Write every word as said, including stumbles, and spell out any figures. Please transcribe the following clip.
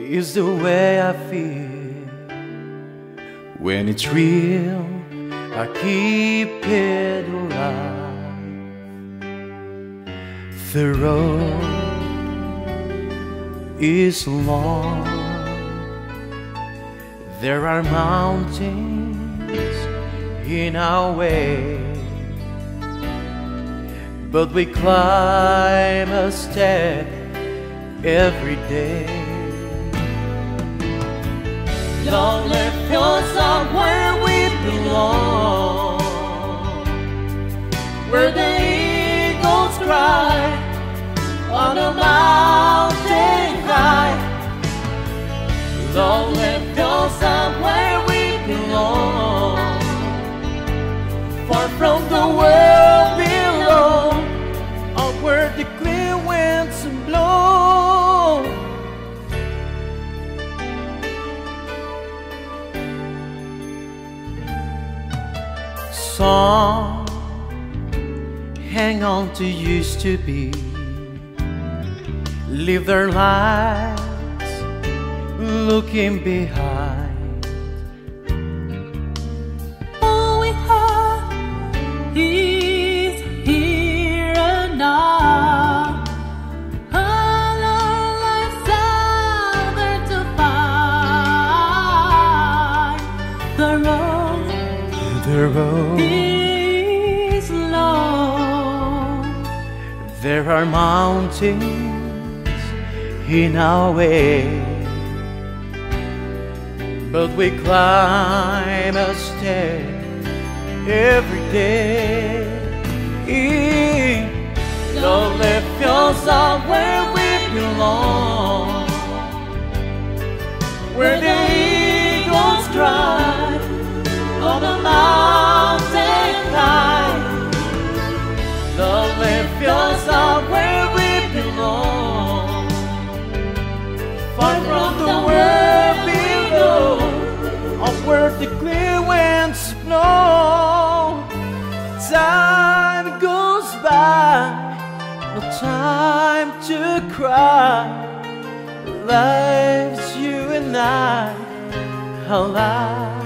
is the way I feel. When it's real, I keep it alive. The road is long. There are mountains in our way, but we climb a step every day. Lonely fields are where we belong, where the eagles cry on a mountain high. Lonely fields are where we belong, far from the world below, or where the clear winds blow. Some hang on to used to be, live their lives looking behind. All we have is here and now. All our lives are there to find. The road, The road is long. There are mountains in our way, but we climb a step every day. Lonely fields are where we belong, where the eagles cry on the mountain high. Lonely fields are where we belong, far from the world below, Of where the clear winds blow. Time goes by, no time to cry. Life's you and I alive.